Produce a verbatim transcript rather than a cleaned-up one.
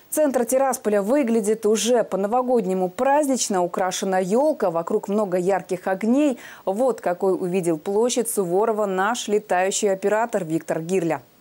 Центр Тирасполя выглядит уже по-новогоднему празднично. Украшена ёлка, вокруг много ярких огней. Вот какой увидел площадь Суворова наш летающий оператор Виктор Гирля.